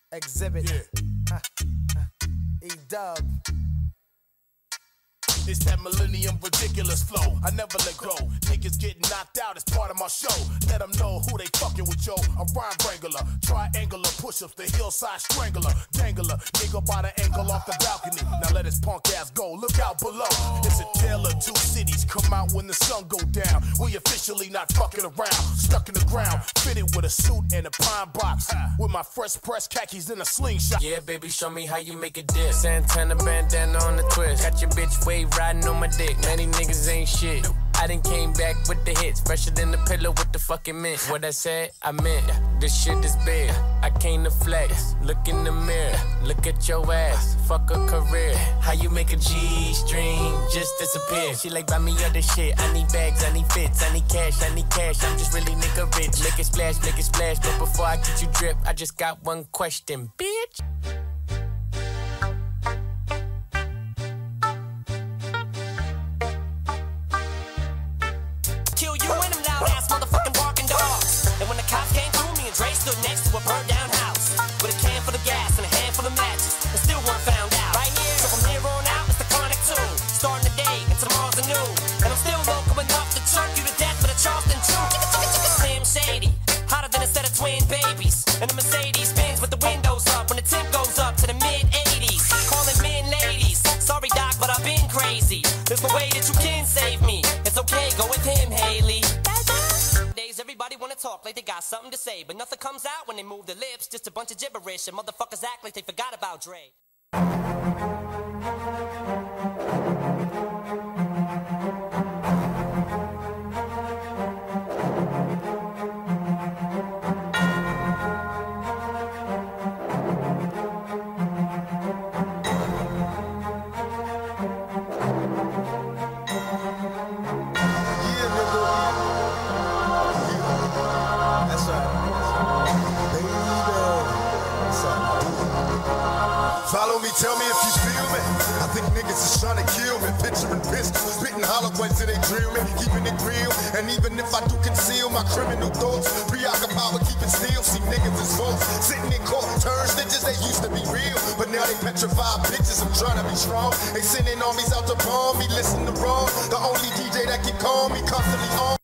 Exhibit. Yeah. E-Dub. It's that millennium ridiculous flow. I never let go. Niggas getting knocked out as part of my show. Let them know who they fucking with, yo. A rhyme wrangler, triangular push-ups, the hillside strangler, dangler, nigga by the angle off the balcony. Now let his punk ass go. Look out below. It's a tale of two cities. Come out when the sun go down. We officially not fucking around. Stuck in the ground, fitted with a suit and a pine box, with my fresh press khakis in a slingshot. Yeah, baby, show me how you make a dip. Santana bandana on the twist. Got your bitch wave riding on my dick. Many niggas ain't shit. I done came back with the hits, fresher than the pillow with the fucking mint. What I said, I meant. This shit is big. I came to flex. Look in the mirror. Look at your ass. Fuck a career. How you make a G-string just disappear? She like, buy me other shit. I need bags, I need fits, I need cash, I need cash. I'm just really nigga rich. Make it splash, make it splash. But before I get you drip, I just got one question, bitch. Dre stood next to a burned down house with a can full of gas and a handful of matches, and still weren't found out. Right here, so from here on out, it's the chronic tune. Starting the day and tomorrow's a new, and I'm still local enough to choke you to death for the Charleston Chew. Slim Shady, hotter than a set of twin babies, and the Mercedes spins with the windows up when the temp goes up to the mid-80s. Calling men ladies, sorry doc, but I've been crazy. There's no way that you can save me. It's okay, go with him, Haley. Everybody wanna talk like they got something to say, but nothing comes out when they move their lips. Just a bunch of gibberish, and motherfuckers act like they forgot about Dre. Follow me, tell me if you feel me. I think niggas is trying to kill me. Picturing pistols, spitting hollow points till they drill me. Keeping it real, and even if I do conceal my criminal thoughts, preoccupied with keeping still. See niggas is folks sitting in court, turn snitches. They used to be real, but now they petrified bitches. I'm trying to be strong. They sending armies out to bomb me. Listen to wrong. The only DJ that can call me constantly on.